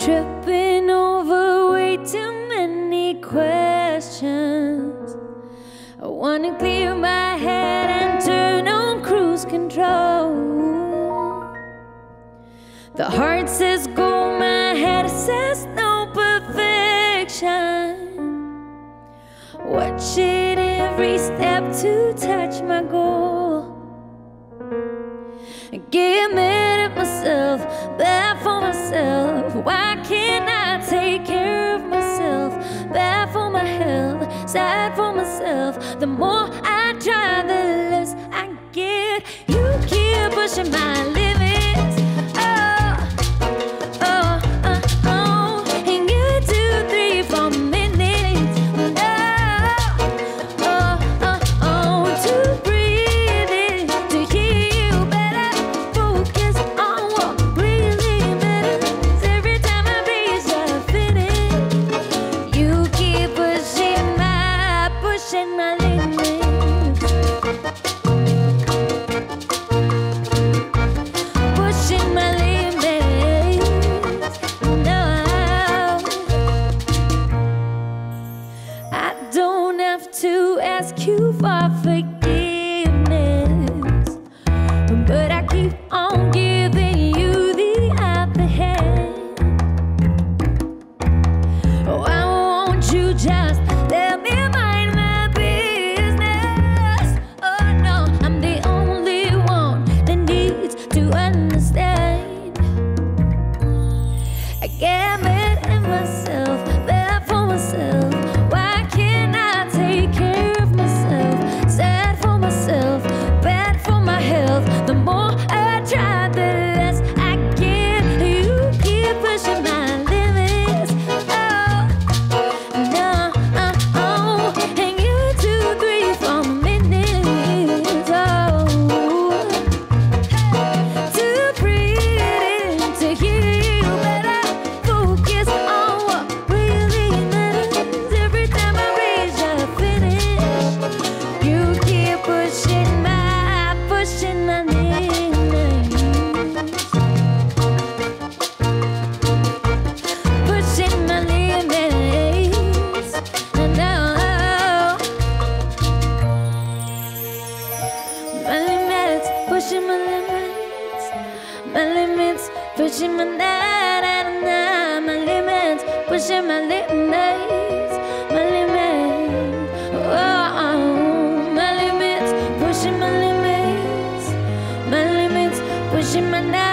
tripping over way too many questions. I wanna clear my head and turn on cruise control. The heart says go, my head says no perfection. Watching every step to touch my goal. I get mad at myself, bad for myself. Why can't I take care of myself? Bad for my health, sad for myself. The more I try, the less I get. You keep pushing my limits. Oh, oh, oh, oh. And you 2, 3, 4 minutes. Oh, oh, oh, oh. To breathe in, to hear you better. Focus on what really matters. Every time I breathe, I finish. You keep pushing my limits. Pushing my limits. No, I don't have to ask you for forgiveness, but I keep on giving you the upper hand. Oh, I want you just let me mind my business. Oh no, I'm the only one that needs to understand. I get mad at myself, bad for myself. Why can't I take care of myself? Sad for myself, bad for my health. The more I try, the less I get. You keep pushing my limits. Oh, no, oh, and you 2, 3, 4 minutes. Oh, to breathe in, to hear you better. Focus on what really matters. Every time I reach, I finish. You keep pushing my limits. Pushing my limits. And now my limits, pushing my limits. My limits, pushing my my limits, pushing my limits. My limits, oh, my limits, pushing my limits. My limits, pushing my